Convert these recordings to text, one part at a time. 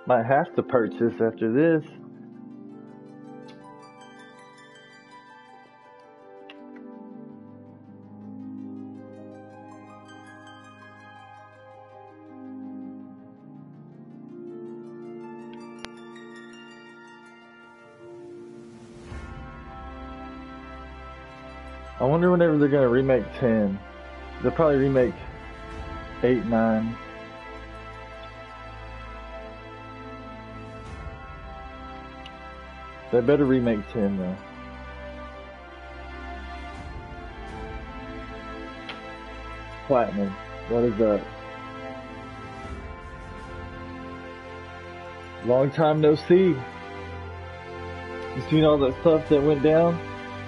Might have to purchase after this. I wonder whenever they're gonna remake 10. They'll probably remake 8, 9. They better remake 10 though. Platinum. What is that? Long time no see. You seen all that stuff that went down?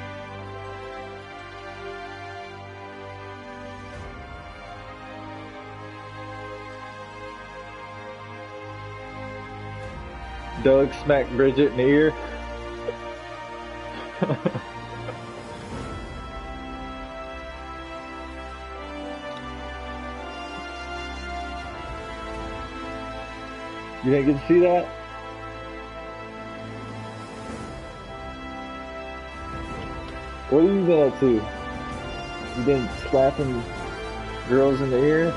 Doug smacked Bridget in the ear. You didn't get to see that? What have you been up to? You been slapping girls in the ear?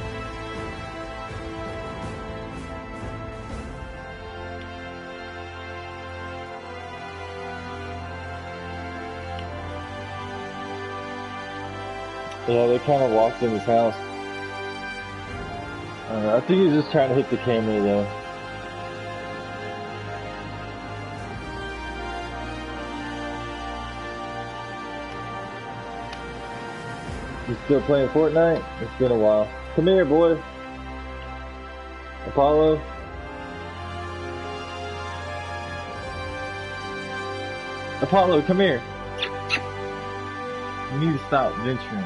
Yeah, they kind of walked in his house. I think he's just trying to hit the camera though. You still playing Fortnite? It's been a while. Come here, boy. Apollo. Apollo, come here. You need to stop venturing.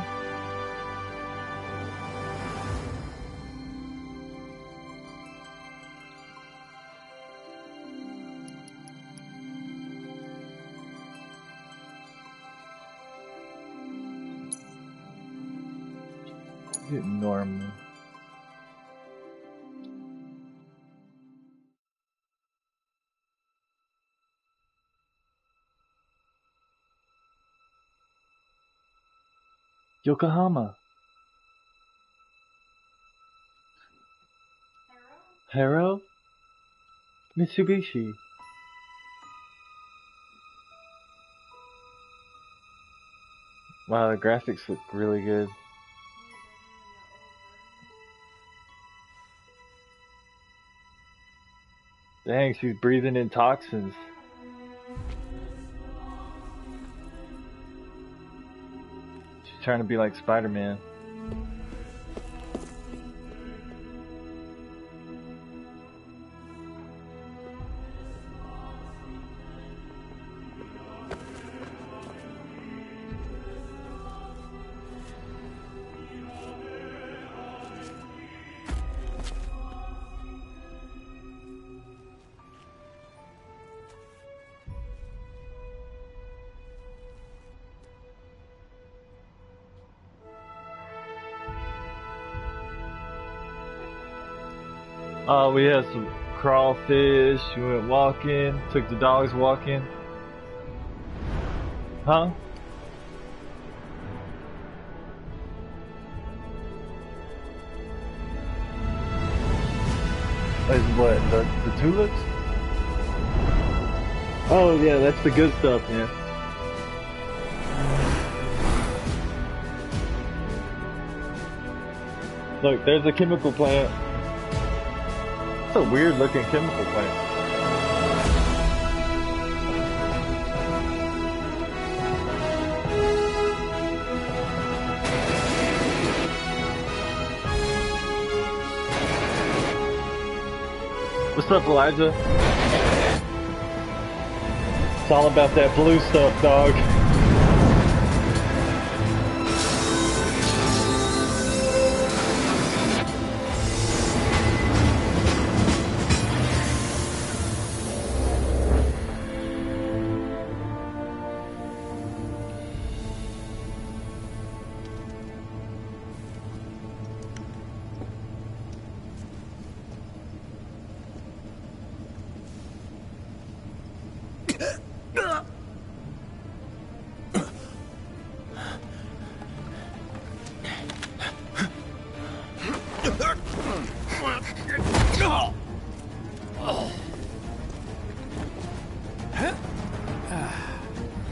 Normal. Yokohama. Haro? Mitsubishi. Wow, the graphics look really good. Dang, she's breathing in toxins. She's trying to be like Spider-Man. We had some crawfish, we went walking, took the dogs walking. Huh? Is what, the tulips? Oh yeah, that's the good stuff, man. Look, there's a chemical plant. It's a weird looking chemical plant. What's up, Elijah? It's all about that blue stuff, dog.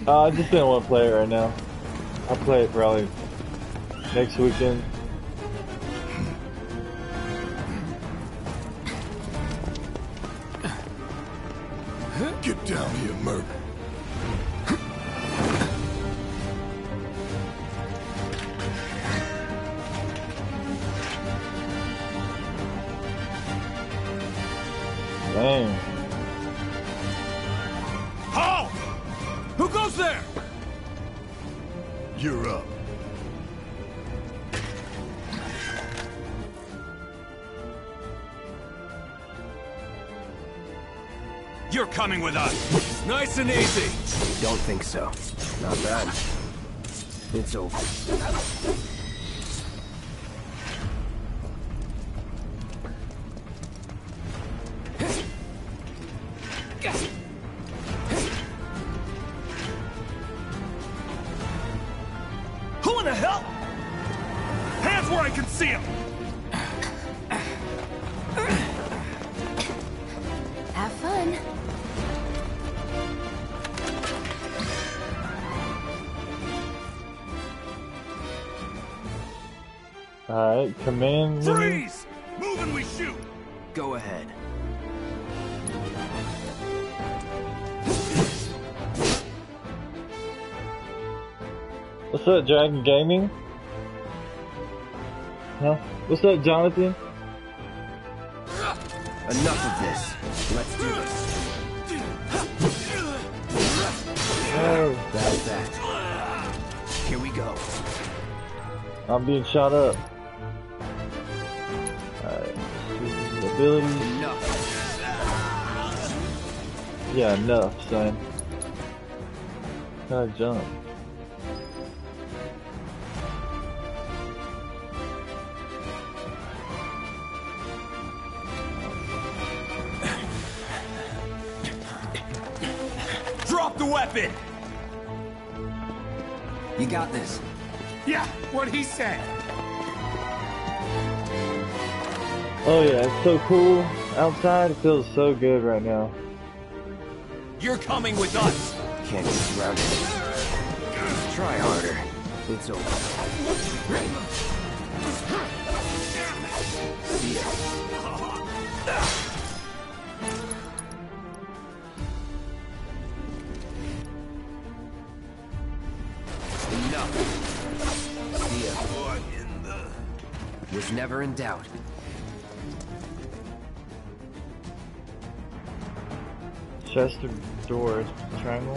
I just didn't want to play it right now. I'll play it probably next weekend. Get down here, Merc. Dang. Halt! Who goes there? You're up. You're coming with us. Nice and easy. Don't think so. Not bad. It's over. Who in the hell? Hands where I can see him. Have fun. Alright, command menu. Freeze! Move and we shoot. Go ahead. What's up, Dragon Gaming? Huh? What's up, Jonathan? Enough of this. Let's do this. Oh, That's that. Here we go. I'm being shot up. Alright. Ability. Enough. Yeah, enough, son. Gotta jump. Drop the weapon. You got this. Yeah, what'd he say? Oh yeah, it's so cool. Outside, it feels so good right now. You're coming with us. Can't get surrounded. Try harder. It's over. See ya. Enough. See ya. What in the... Was never in doubt. Chest or door, triangle.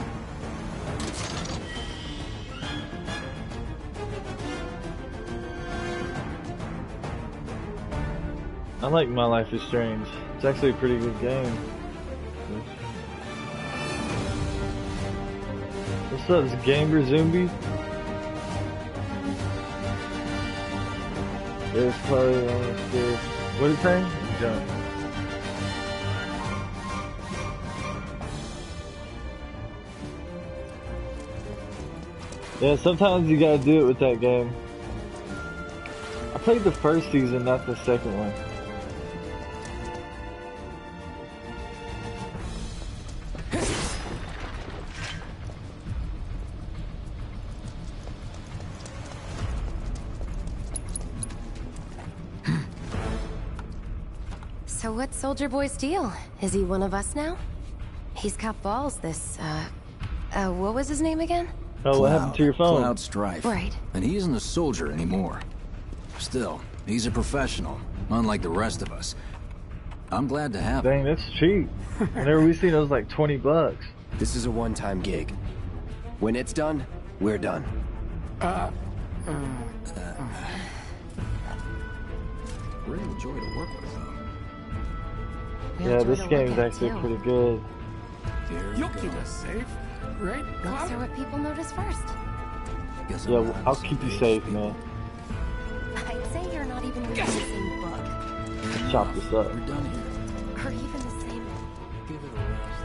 I like My Life is Strange. It's actually a pretty good game. What's up, this Gamer Zombie? There's probably almost good. What is it saying? Jump. Yeah, sometimes you gotta do it with that game. I played the first season, not the second one. So what's Soldier Boy's deal? Is he one of us now? He's got balls, this, what was his name again? Oh, what happened to your phone? Cloud Strife. Right. And he isn't a soldier anymore. Still, he's a professional, unlike the rest of us. I'm glad to have him. Dang, that's cheap. Whenever we seen it was like $20. This is a one-time gig. When it's done, we're done. Real joy to work with, though. Yeah, this game is actually pretty good. You'll keep us safe, right? Looks are what people notice first. Guess Yeah, I'm not I'll the keep you same safe, page. man. I'd say you're not even reading the same book. Let's chop this up. We're done here. Or even the same... Give it a rest.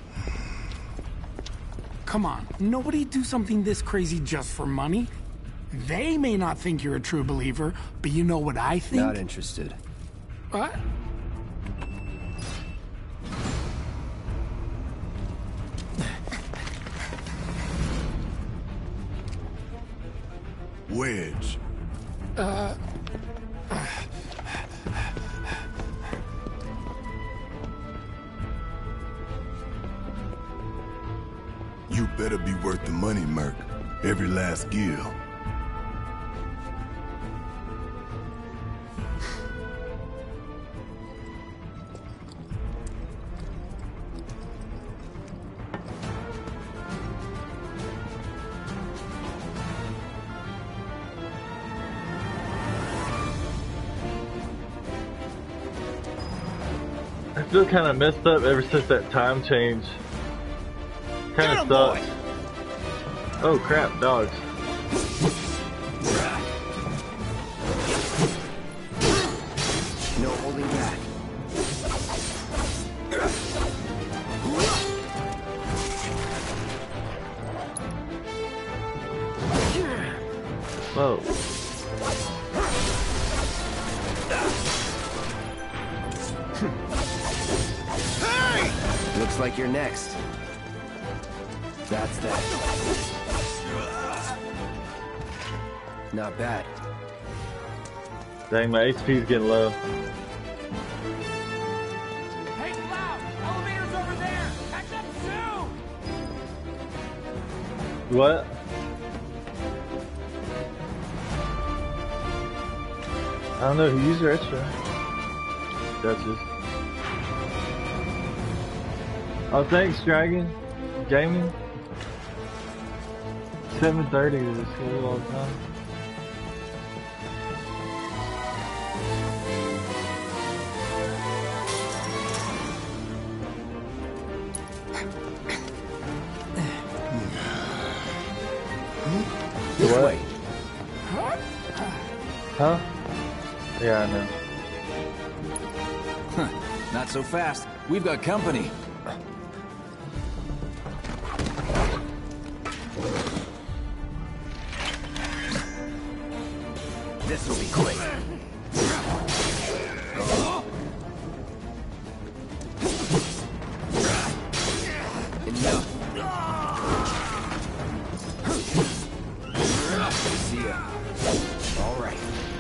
Come on, nobody do something this crazy just for money. They may not think you're a true believer, but you know what I think? Not interested. What? Wedge. You better be worth the money, Merc. Every last gill. I feel kind of messed up ever since that time change. Kind of sucks. Oh crap, dogs. No holding back. Whoa. Looks like you're next. That's that. Not bad. Dang, my HP's getting low. Hey, Cloud! Elevator's over there! Catch up soon! What? I don't know who used your extra. Duchess. Oh, thanks, Dragon. Gaming. 7:30 is cool all the time. This way. Huh? Yeah, I know. Huh. Not so fast. We've got company. This will be quick. Enough. See ya. All right.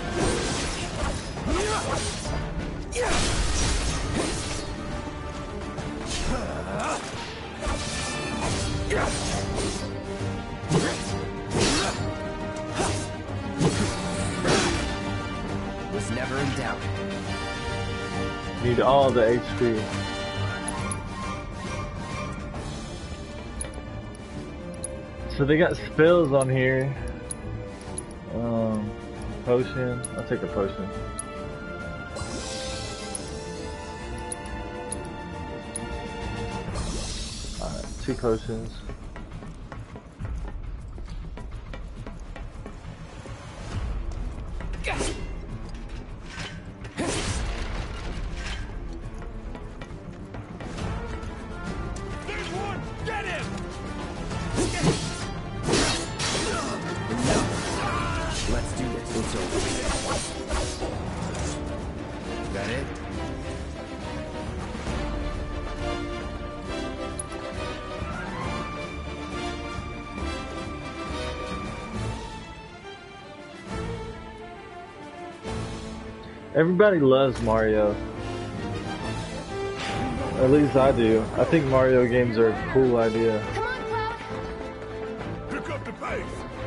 Was never in doubt. Need all the HP. So they got spells on here. Potion. I'll take a potion. Alright, 2 potions. Everybody loves Mario. At least I do. I think Mario games are a cool idea. Come on, Cloud. Pick up the pace.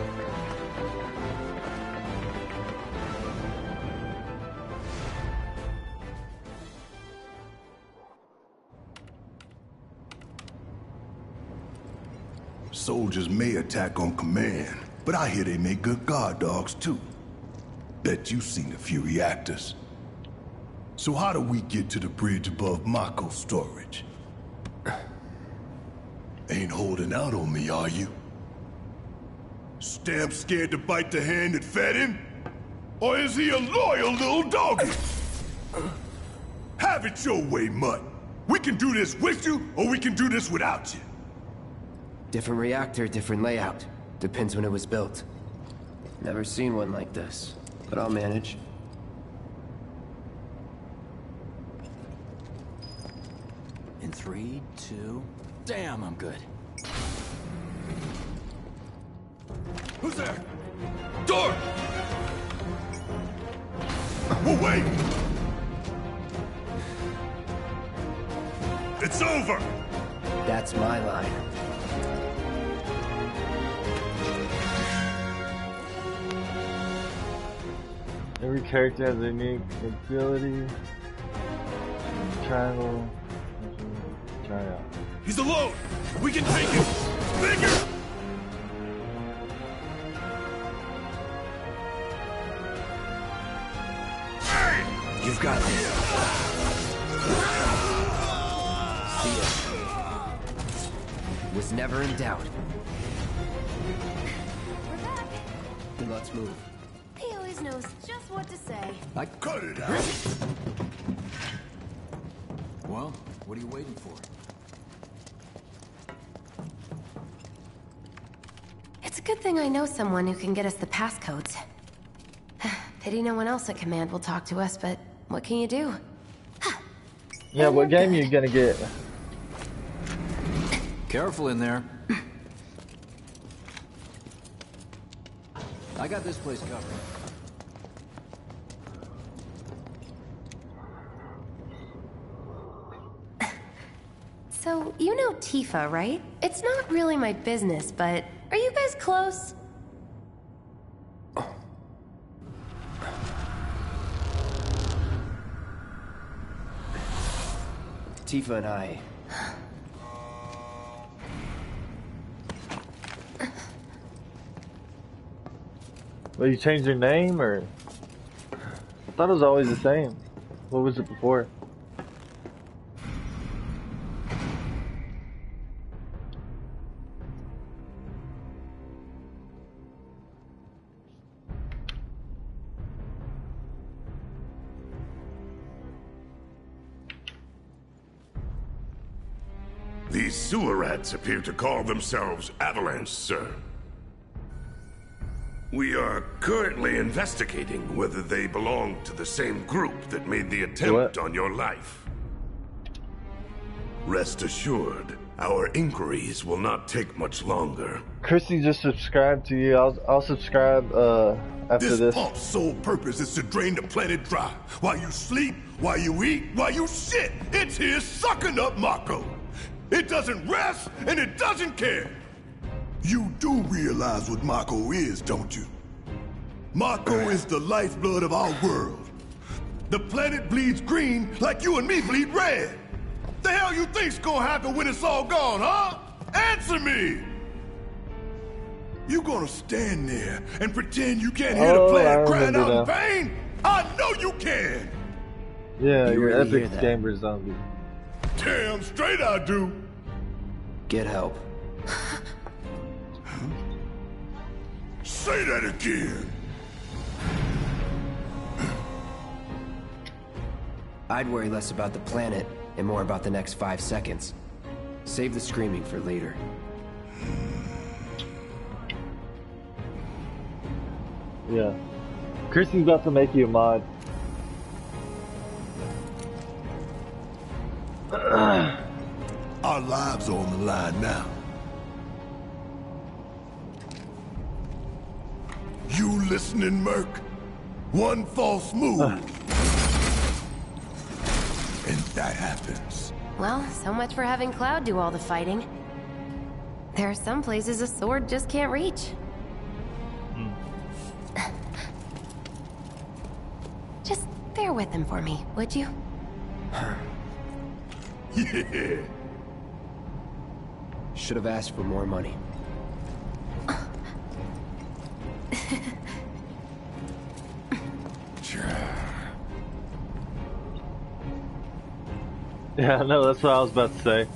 Soldiers may attack on command, but I hear they make good guard dogs too. Bet you've seen a few reactors. So how do we get to the bridge above Mako storage? Ain't holding out on me, are you? Stamp scared to bite the hand that fed him? Or is he a loyal little doggy? Have it your way, Mutt. We can do this with you, or we can do this without you. Different reactor, different layout. Depends when it was built. Never seen one like this, but I'll manage. In 3, 2... Damn, I'm good. Who's there? Door! Oh, wait! It's over! That's my line. Every character has a unique ability. Triangle. Try out. He's alone! We can take him! Bigger! You've got this. See ya. Was never in doubt. We're back. Then let's move. He always knows just what to say. Cut it out! Well, what are you waiting for? It's a good thing I know someone who can get us the passcodes. Pity no one else at command will talk to us, but what can you do? Yeah, what game you gonna get? Careful in there. I got this place covered. So, you know Tifa, right? It's not really my business, but are you guys close? Tifa and I... Well, you changed your name, or? I thought it was always the same. What was it before? These sewer rats appear to call themselves Avalanche, sir. We are currently investigating whether they belong to the same group that made the attempt on your life. Rest assured, our inquiries will not take much longer. Christy just subscribed to you. I'll subscribe after this. This pump's sole purpose is to drain the planet dry. While you sleep, while you eat, while you shit, it's here sucking up Mako. It doesn't rest, and it doesn't care. You do realize what Mako is, don't you? Mako is the lifeblood of our world. The planet bleeds green like you and me bleed red. The hell you think's gonna happen when it's all gone, huh? Answer me! You gonna stand there and pretend you can't hear the planet crying out in pain? I know you can! Yeah, You you're really epic hear that? gamer zombie. Damn straight I do. Get help. Say that again. I'd worry less about the planet and more about the next 5 seconds. Save the screaming for later. Yeah. Christy's about to make you a mod. Our lives are on the line now. You listening, Merc? One false move. And that happens. Well, so much for having Cloud do all the fighting. There are some places a sword just can't reach. Just bear with him for me, would you? Yeah. Should have asked for more money. Yeah, no, that's what I was about to say.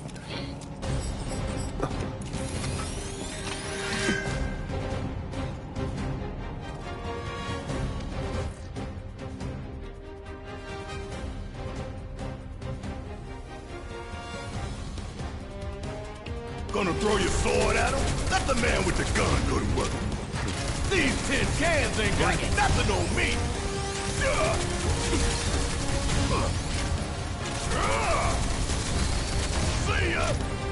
Gonna throw your sword at him? Let the man with the gun go to work. These tin cans ain't got nothing on me. See ya.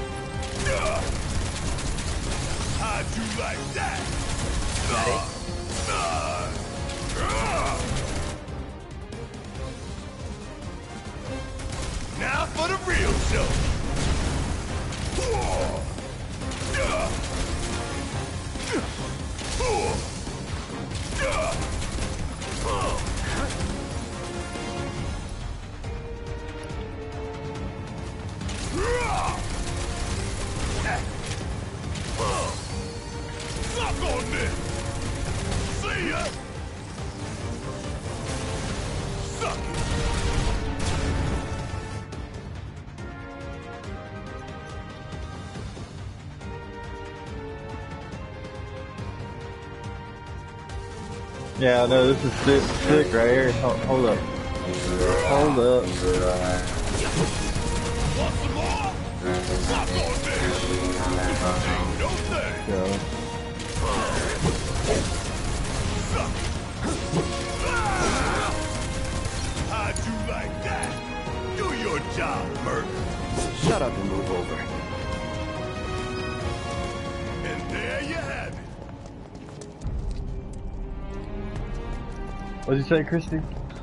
How'd you like that? Now for the real show. Suck on this. See ya. Suck it. Yeah, no, this is sick right here. Hold up. Hold up. Want some more? Suck on this. Ain't no thing. Go. Suck it. How'd you like that? Do your job, Merc. Shut up and move over. And there you have it. What'd you say, Christy?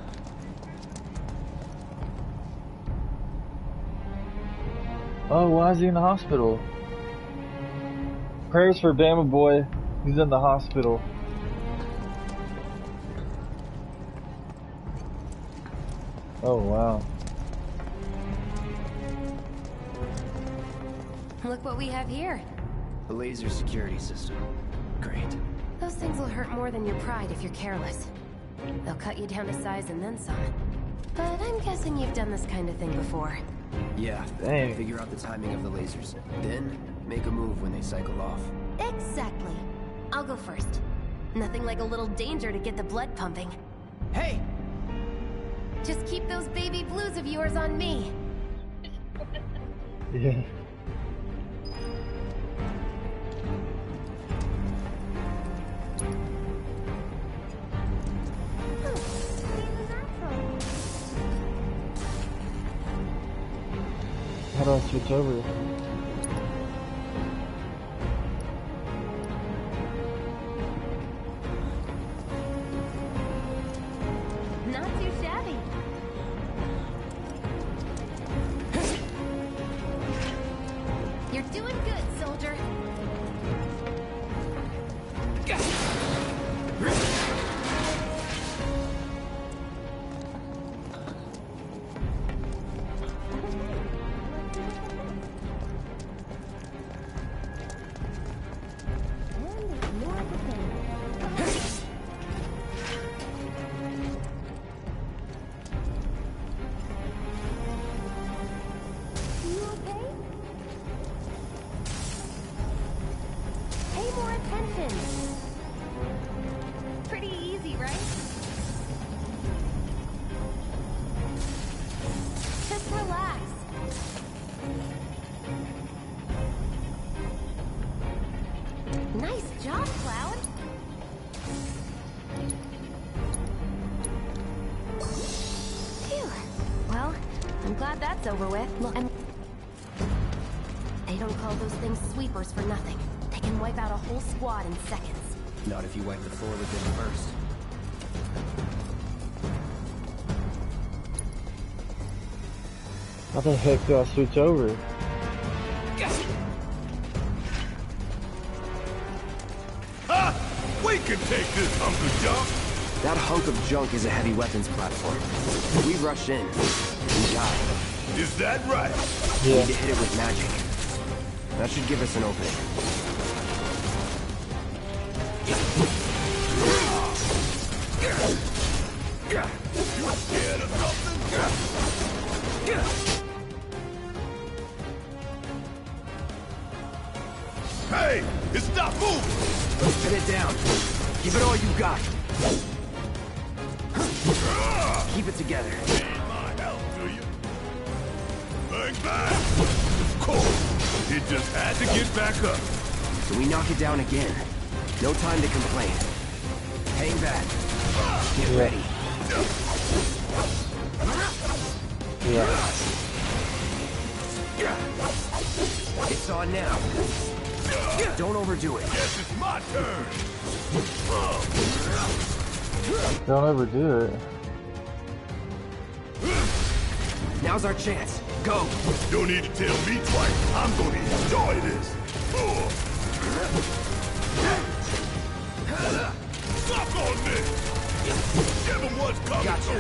Oh, why is he in the hospital? Prayers for Bama Boy. He's in the hospital. Oh, wow. Look what we have here. A laser security system. Great. Those things will hurt more than your pride if you're careless. They'll cut you down to size and then some. But I'm guessing you've done this kind of thing before. Yeah. Dang. Figure out the timing of the lasers. Then, make a move when they cycle off. Exactly. I'll go first. Nothing like a little danger to get the blood pumping. Hey! Just keep those baby blues of yours on me. Yeah. How do I switch over? Not too shabby. You're doing good, soldier. Pretty easy, right? Just relax. Nice job, Cloud. Phew. Well, I'm glad that's over with. Look, they don't call those things sweepers for nothing. They can wipe out a whole squad in seconds. Not if you wipe the floor with them first. How the heck do I switch over? Ha! We can take this hunk of junk. That hunk of junk is a heavy weapons platform. If we rush in, we die. Is that right? We Yeah. need to hit it with magic. That should give us an opening. You scared of something? Hey! Stop moving! Pin it down. Give it all you got. Keep it together. Need my help, do you? Bang, bang! Of course. It just had to get back up. So we knock it down again. No time to complain. Hang back. Get ready. Yeah. It's on now. Don't overdo it. Yes, it's my turn. Don't overdo it. Now's our chance. Go. Don't need to tell me twice. I'm gonna enjoy this. Suck on this. Give him what's coming. Gotcha.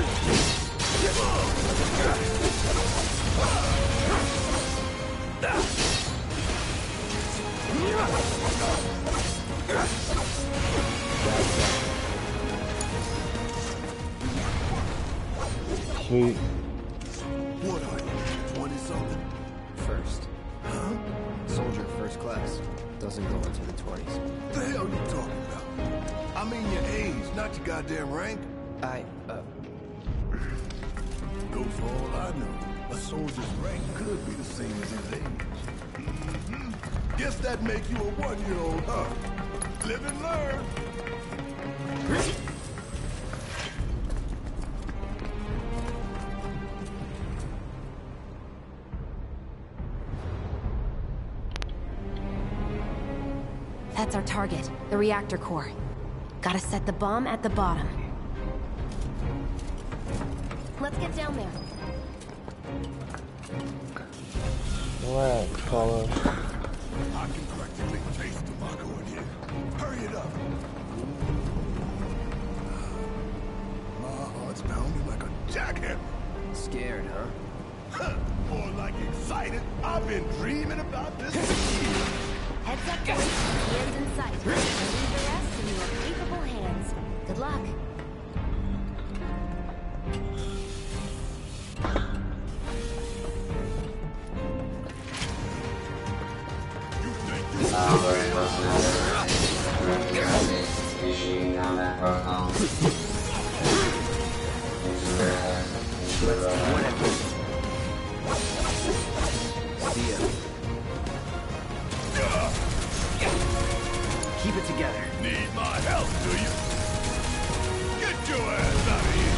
Sweet. What are you? 20-something? First. Huh? Soldier first class. Doesn't go into the 20s. What the hell you talking about? I mean your age, not your goddamn rank. Though for all I know, a soldier's rank could be the same as his age. Guess that make you a 1-year-old, huh? Live and learn. That's our target, the reactor core. Gotta set the bomb at the bottom. Let's get down there. Relax, Carlos. I can practically taste tobacco in here. Hurry it up. My heart's pounding like a jackhammer. Scared, huh? More like excited. I've been dreaming about this for years. Heads up, boys. The end's in sight. I'll leave the rest in your capable hands. Good luck. See ya. Keep it together. Need my help, do you? Get your ass out of here!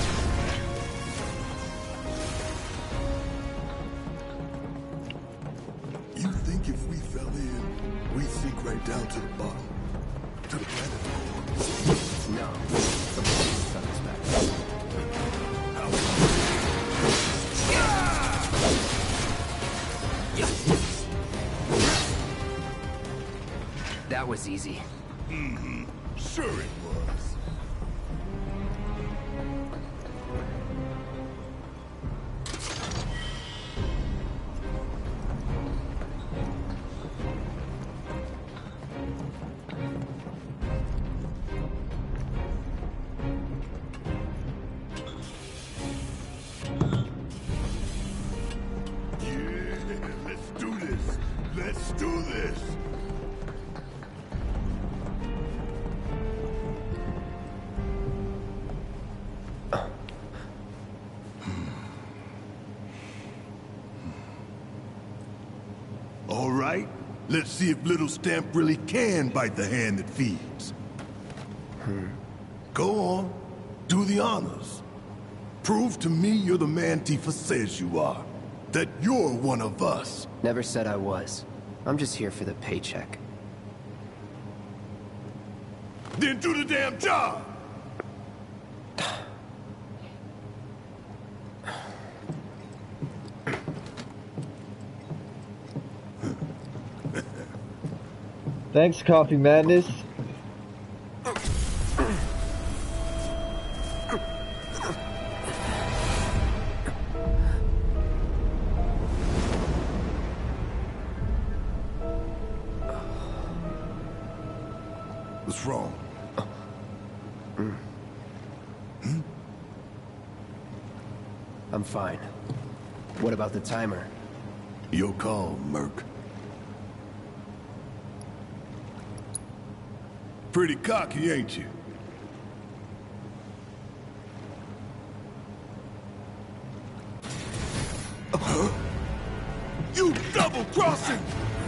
You think if we fell in, we'd sink right down to the bottom? To the planet core? No. Something's unexpected. That was easy. Mm-hmm. Sure it was. Yeah, let's do this. Let's do this. All right, let's see if little Stamp really can bite the hand that feeds. Go on, do the honors. Prove to me you're the man Tifa says you are. That you're one of us. Never said I was. I'm just here for the paycheck. Then do the damn job! Thanks, Coffee Madness. What's wrong? I'm fine. What about the timer? Your call, Merc. Pretty cocky, ain't you? You double-crossing!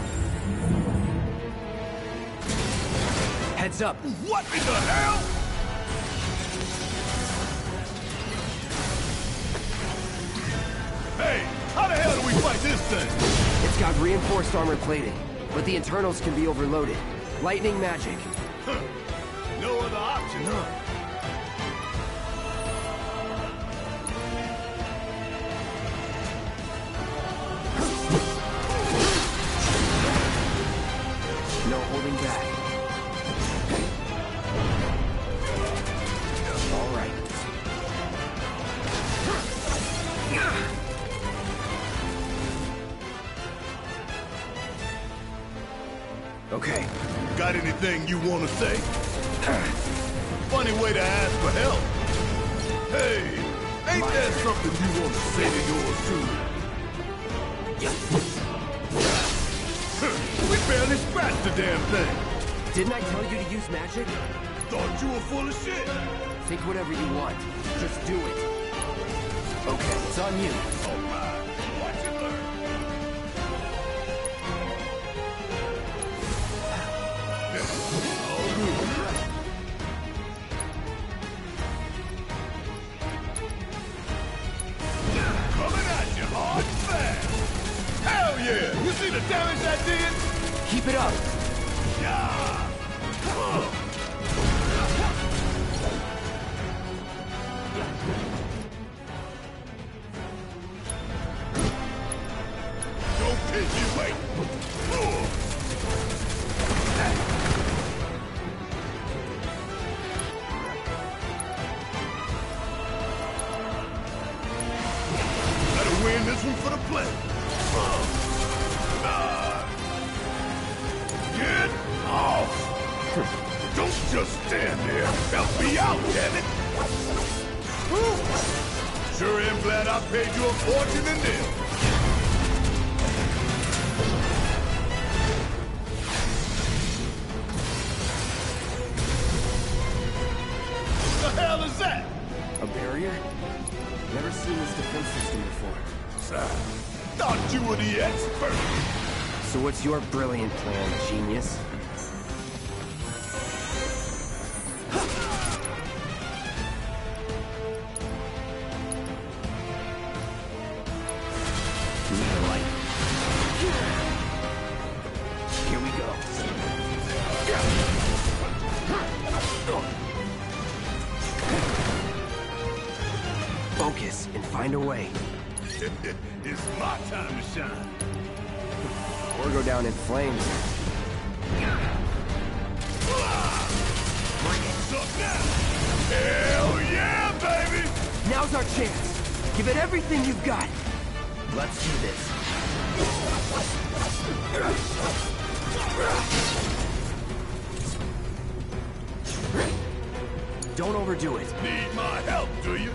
Heads up! What in the hell? thing? It's got reinforced armor plating, but the internals can be overloaded. Lightning magic. Huh. No other option, huh? No holding back. All right. Okay. Got anything you want to say? Funny way to ask for help. Hey, ain't that something you want to say to yours too? We barely scratched the damn thing. Didn't I tell you to use magic? Thought you were full of shit. Think whatever you want. Just do it. Okay, it's on you. All right, watch and learn. All good. Coming at you hard and fast. Hell yeah! You see the damage I did? Keep it up. Yeah! Don't keep you waiting. Gotta win this one for the play. Get off! Don't just stand there. Help me out, damn it! Sure am glad I paid you a fortune in this. What the hell is that? A barrier? Never seen this defense system before. Thought you were the expert. So what's your brilliant plan, genius? Here we go. Focus and find a way. It's my time to shine. Or go down in flames. Bring us up now. Hell yeah, baby! Now's our chance. Give it everything you've got. Let's do this. Don't overdo it. Need my help, do you?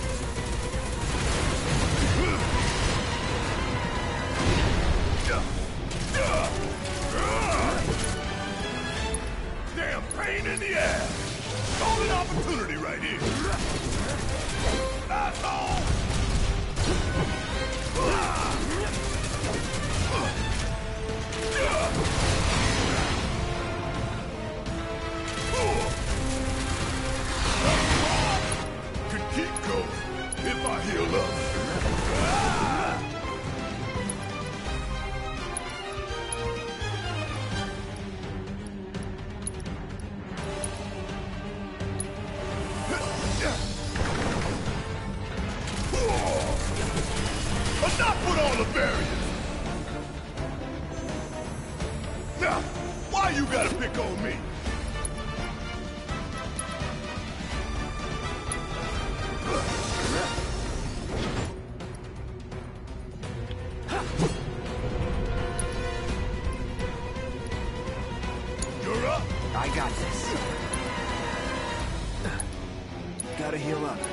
Damn pain in the ass. Golden opportunity right here. That's all. Could keep going if I heal up. Enough with all the barriers! Now, why you gotta pick on me? You're up! I got this. Gotta heal up.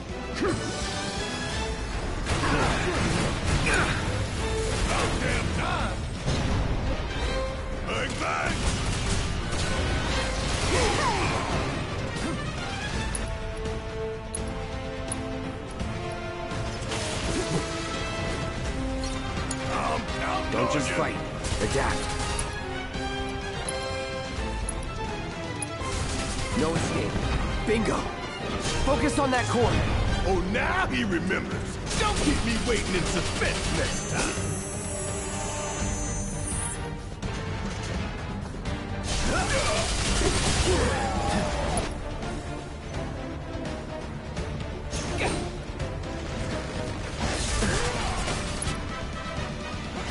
About damn time! Bang, bang! Don't just fight. Adapt. No escape. Bingo! Focus on that corner. Oh, now he remembers. Don't keep me waiting in suspense next time.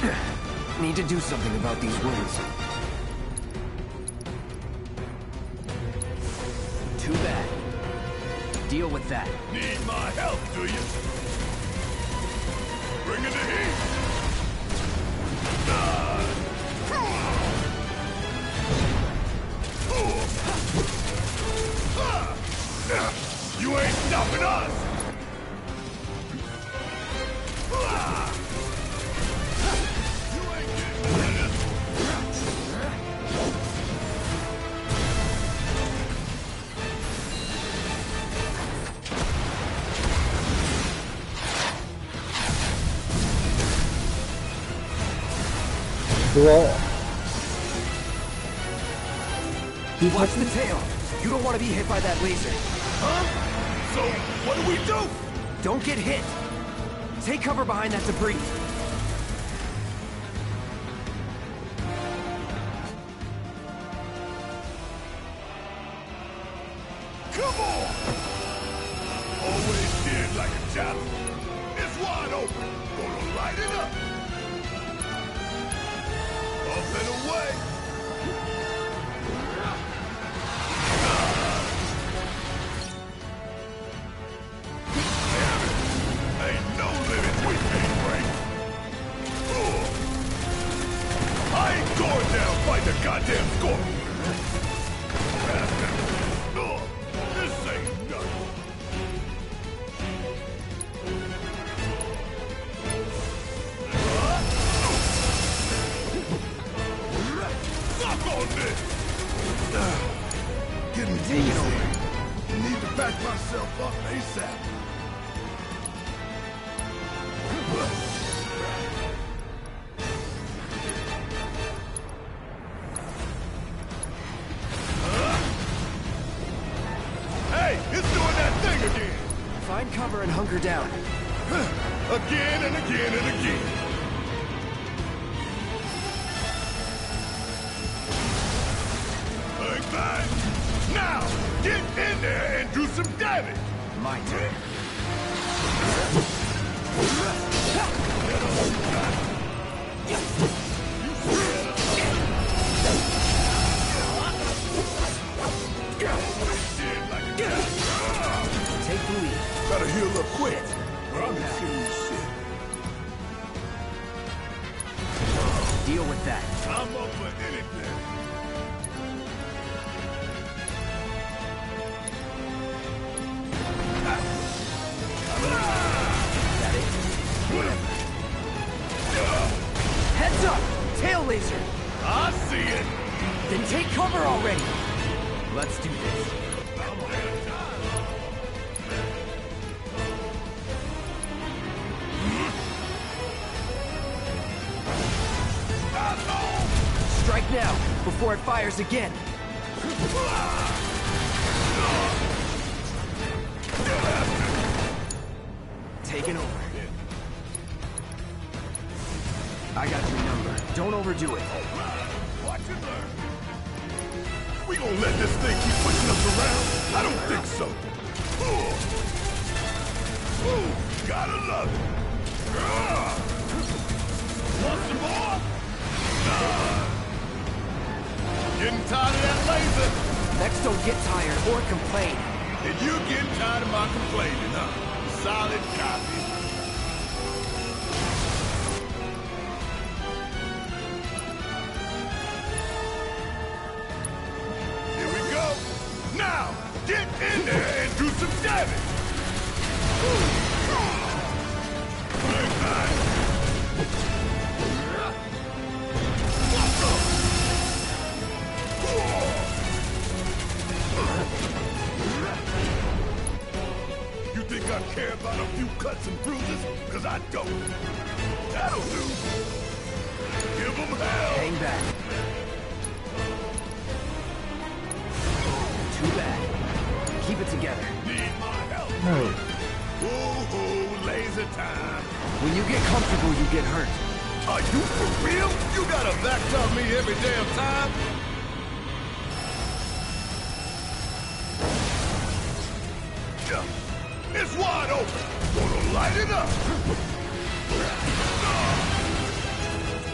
Need to do something about these wounds. Too bad. Deal with that. Need my help, do you? Bring in the heat! You ain't stopping us! You ain't getting rid of this. What? Watch the tail. You don't want to be hit by that laser. Huh? So, what do we do? Don't get hit. Take cover behind that debris. Come on! Always did like a challenge. It's wide open. Gonna light it up. Up and away. Damn it. Ain't no limit we can't break. I ain't going down fight the goddamn scorpion. This ain't nothing. Suck on this! Getting taken over. Need to back myself up ASAP. Hey, it's doing that thing again! Find cover and hunker down. Again and again and again. Bang, bang. Now, get in there and do some damage. My turn. Take the lead. Gotta heal up quick. I'm serious shit. Deal with that. I'm up for anything. That it? Heads up! Tail laser! I see it. Then take cover already! Let's do this. I'm on time. Strike now, before it fires again. Taken over. I got your number. Don't overdo it. Watch and learn. We gonna let this thing keep pushing us around? I don't think so. Ooh, gotta love it. Want some more? Getting tired of that laser? Next, don't get tired or complain. And you're getting tired of my complaining, huh? Solid copy. Here we go. Now, get in there and do some damage. Bang, bang. You think I care about a few cuts and bruises? Because I don't. That'll do. Give them hell. Hang back. Too bad. Keep it together. Need my help. No. Ooh, laser time. When you get comfortable, you get hurt. Are you for real? You gotta backtalk me every damn time? It's wide open. Gonna light it up.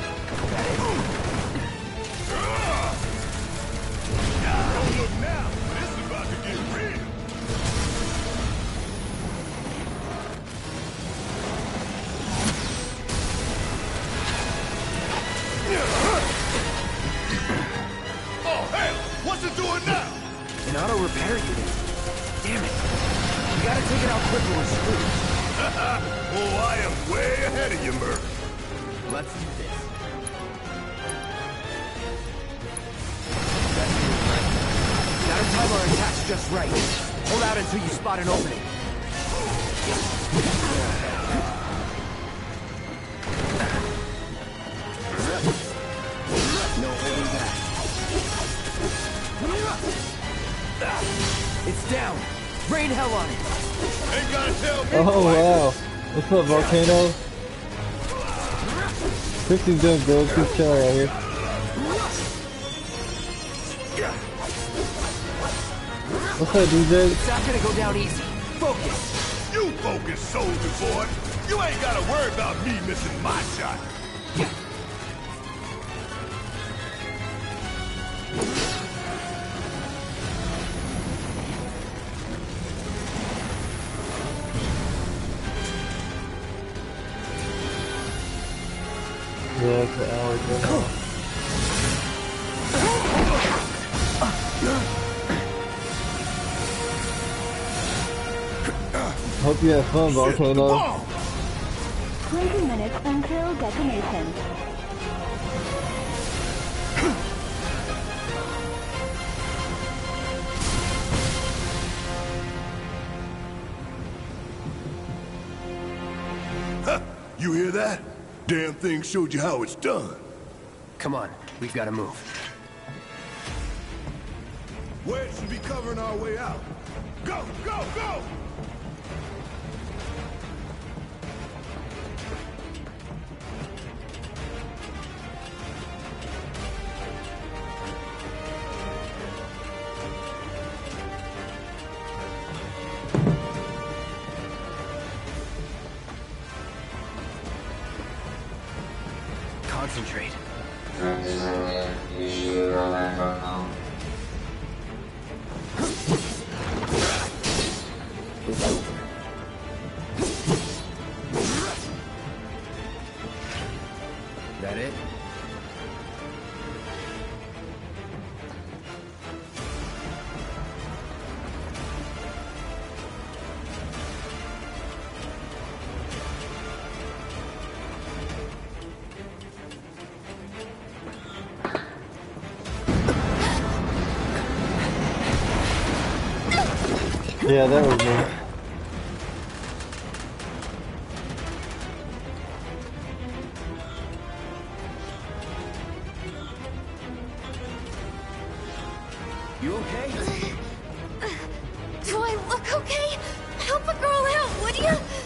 An auto repair unit. Damn it. We gotta take it out quick or we're screwed. Oh, I am way ahead of you, Merc. Let's do this. Gotta time our attacks just right. Hold out until you spot an opening. No holding back. It's down. Rain hell on it. Ain't gotta tell me. Oh wow. What's up, Volcano? Christy's doing good. Keep chilling right here. What's up, DJ? It's not gonna go down easy. Focus. You focus, soldier boy. You ain't gotta worry about me missing my shot. Yeah, it's an hour ago. Hope you have fun, Volcano. 20 minutes until detonation. You hear that? Damn thing showed you how it's done. Come on, we've gotta move. Wedge should be covering our way out. Go, go, go! Concentrate. It's over. That it? Yeah, that was me. You okay? Do I look okay? Help a girl out, would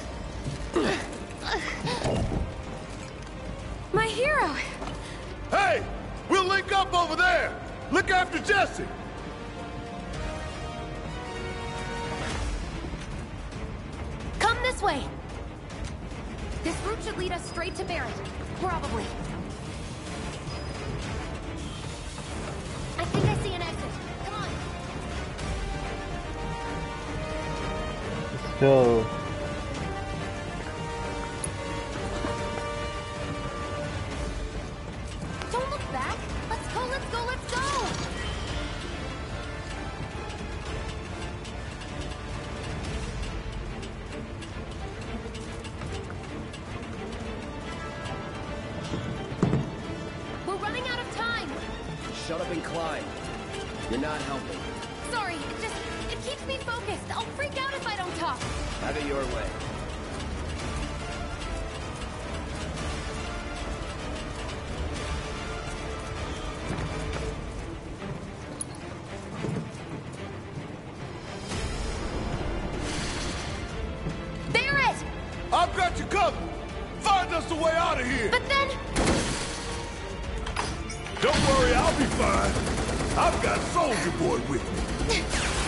you? My hero. Hey! We'll link up over there! Look after Jesse! Come this way. This route should lead us straight to Barrett. Probably. I think I see an exit. Come on. Let's go. Don't look back. Let's go, let's go, let's go! We're running out of time! Shut up and climb. You're not helping. Sorry, it keeps me focused. I'll freak out if I don't talk. Have it your way. Barrett! I've got you covered! Find us a way out of here! But then... Don't worry, I'll be fine. I've got Soldier Boy with me.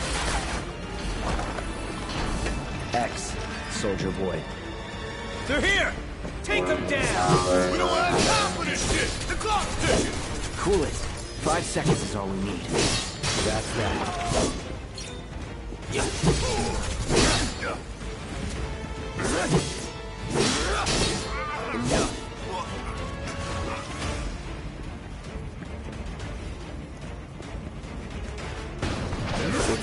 X, Soldier Boy. They're here! Take them down! We don't have time for this shit! The clock's ticking! Cool it. 5 seconds is all we need. That's that. Enough. We're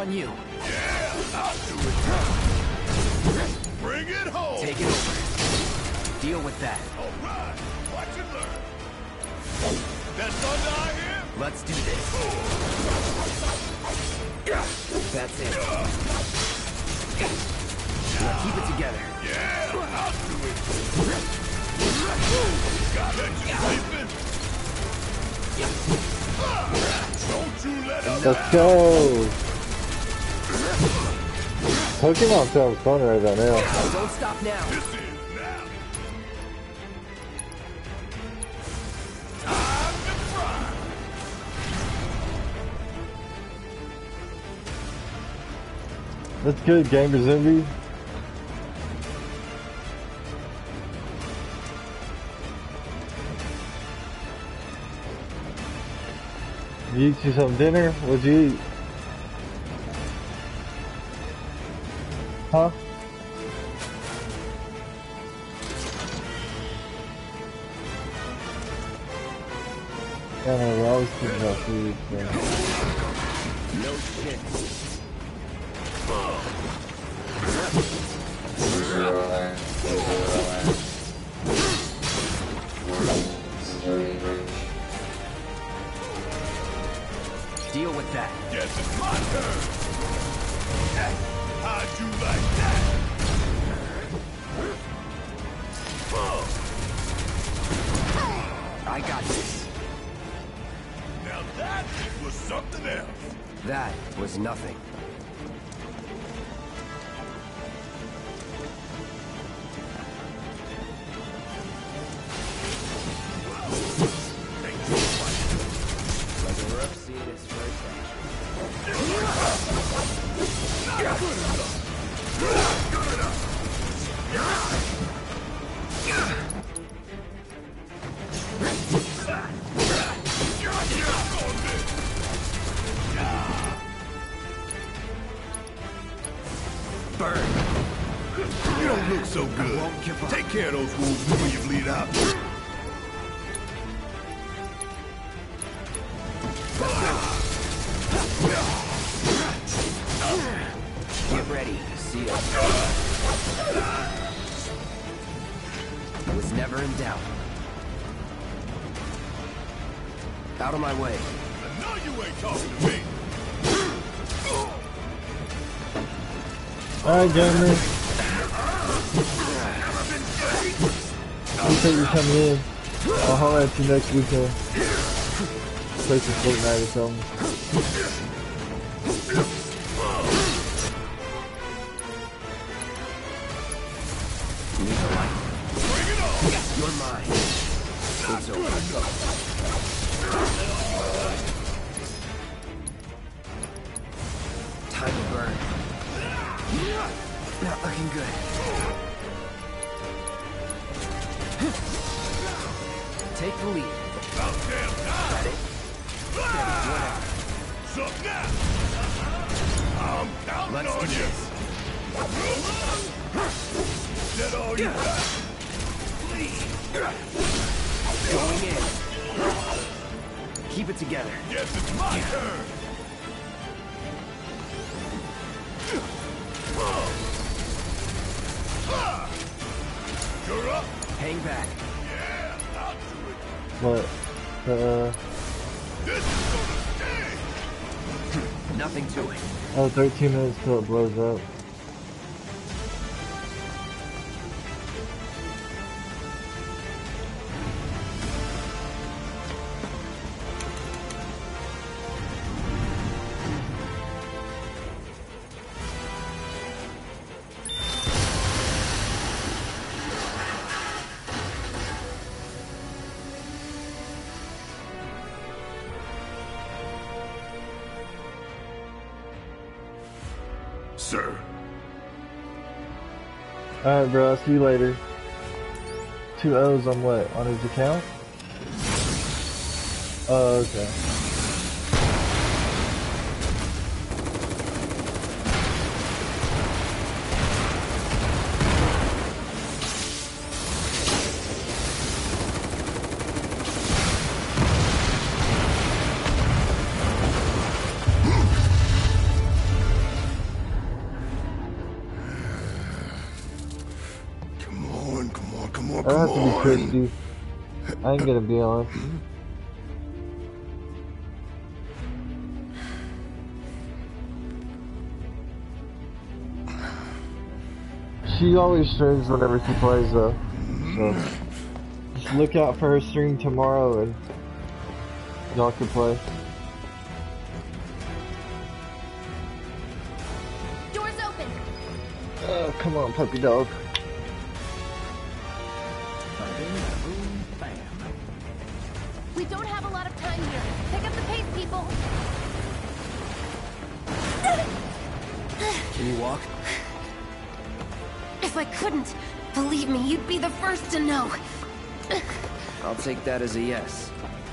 on you. Yeah, I'll do it. Bring it home. Take it over. Deal with that. All right, watch and learn. That thunder I hear? Let's do this. That's it. Now keep it together. Yeah, I'll do it. Got it, you sleeping? Don't you let him Let's go! Pokemon sounds fun right about now. Don't stop now. This is now. Time to fry. That's good, Gamer Zombie. You eat you some dinner? What'd you eat? Huh? Yeah, no, we're always thinking about food, so. No shit. Deal with that. Guess it's my turn. How'd you like that? I got this. Now that was something else. That was nothing. Like a rough seeing its first burn. You don't look so good. Take care of those wounds before you bleed out. Get ready. See ya. I was never in doubt. Out of my way. I know you ain't talking to me. Alright, Gamer. Appreciate you coming in. I'll holler at you next weekend. Play some Fortnite or something. You're mine. It's over. Time to burn. Not looking good. Take the lead. About damn time. Got it? Whatever. Suck now. I'm counting Let's on do you. this. Is that all you got? Going in. Keep it together. Guess it's my turn. You're up. Hang back. Yeah, I'll do it. What? This is gonna sting. Nothing to it. Oh, 13 minutes till it blows up. Sir. Alright, bro. I'll see you later. 2 O's on what? On his account? Oh, okay. Come on, That'll have come to be on. Christy. I ain't gonna be on. She always streams whenever she plays though. So just look out for her stream tomorrow and y'all can play. Doors open. Come on, puppy dog. We don't have a lot of time here. Pick up the pace, people. Can you walk? If I couldn't, believe me, you'd be the first to know. I'll take that as a yes.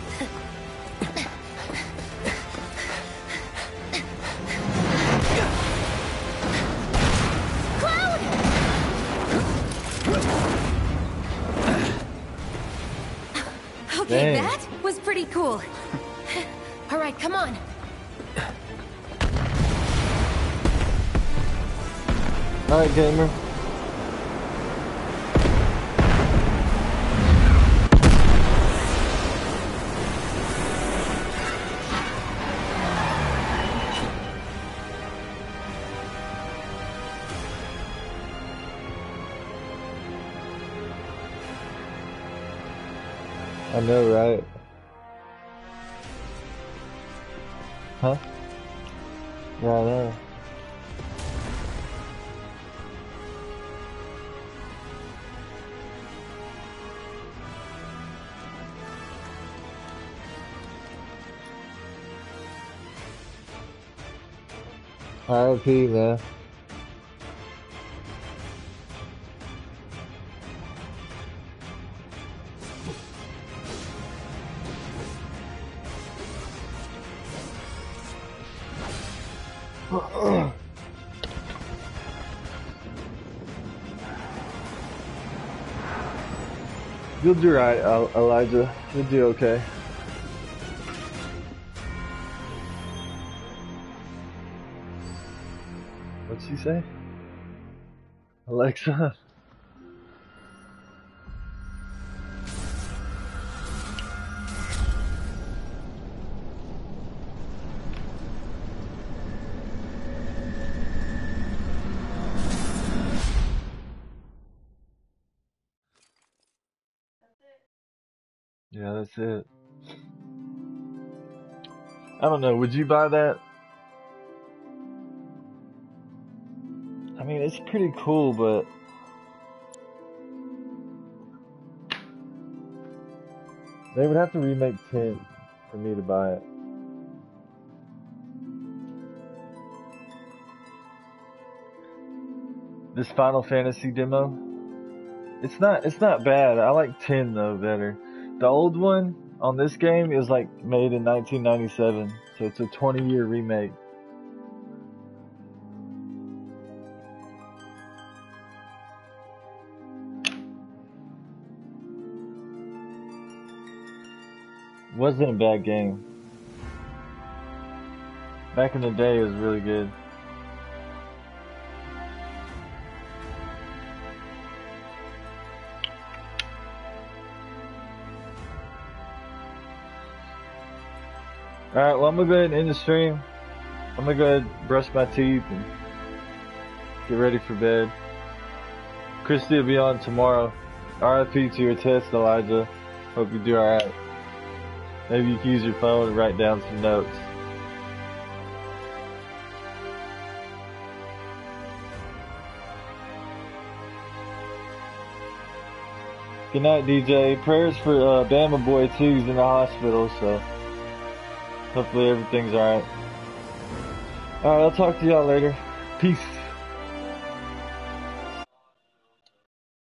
Okay, Dang. that was pretty cool. All right, come on. Alright, gamer. I know, right? Huh? Yeah, I know. R.I.P. man. You'll do right, Elijah. You'll do okay. What'd she say? Alexa? Yeah, that's it. I don't know, would you buy that? I mean, it's pretty cool, but they would have to remake 10 for me to buy it. This Final Fantasy demo, it's not bad. I like 10 though better. The old one on this game is like made in 1997, so it's a 20-year remake. Wasn't a bad game. Back in the day, it was really good. Alright, well I'm gonna go ahead and end the stream. I'm gonna go ahead and brush my teeth and get ready for bed. Christy will be on tomorrow. RIP to your test, Elijah. Hope you do alright. Maybe you can use your phone and write down some notes. Good night, DJ. Prayers for Bama Boy too. He's in the hospital, so hopefully everything's alright. Alright, I'll talk to y'all later. Peace.